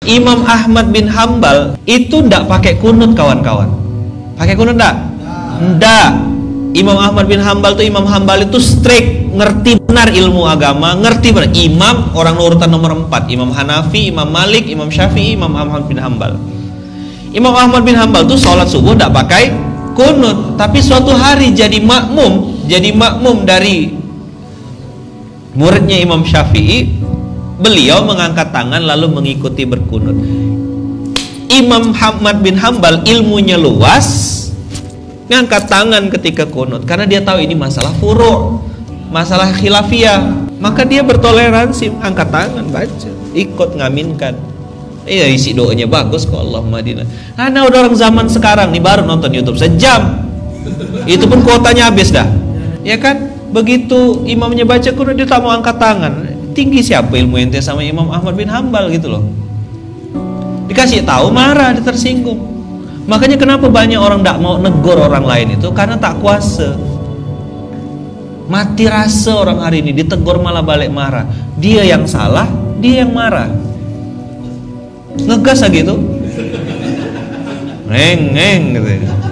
Imam Ahmad bin Hambal itu ndak pakai kunut, kawan-kawan. Pakai kunut ndak? Ndak. Imam Ahmad bin Hambal tuh, Imam Hambal itu strict, ngerti benar ilmu agama, ngerti benar. Imam orang urutan nomor 4, Imam Hanafi, Imam Malik, Imam Syafi'i, Imam Ahmad bin Hambal. Imam Ahmad bin Hambal tuh sholat subuh ndak pakai kunut, tapi suatu hari jadi makmum dari muridnya Imam Syafi'i. Beliau mengangkat tangan lalu mengikuti berkunut. Imam Ahmad bin Hambal ilmunya luas, ngangkat tangan ketika kunut karena dia tahu ini masalah furu', masalah khilafiyah, maka dia bertoleransi, angkat tangan, baca, ikut ngaminkan. Iya, isi doanya bagus kok, Allahumma adina. Nah, udah orang zaman sekarang nih baru nonton YouTube sejam, itu pun kuotanya habis dah, ya kan? Begitu imamnya baca kunut dia tak mau angkat tangan. Tinggi siapa ilmu ente sama Imam Ahmad bin Hambal gitu loh. Dikasih tahu marah, dia tersinggung. Makanya kenapa banyak orang tidak mau negor orang lain itu karena tak kuasa. Mati rasa orang hari ini, ditegur malah balik marah. Dia yang salah, dia yang marah. Ngegas lah gitu. Ngeng gitu.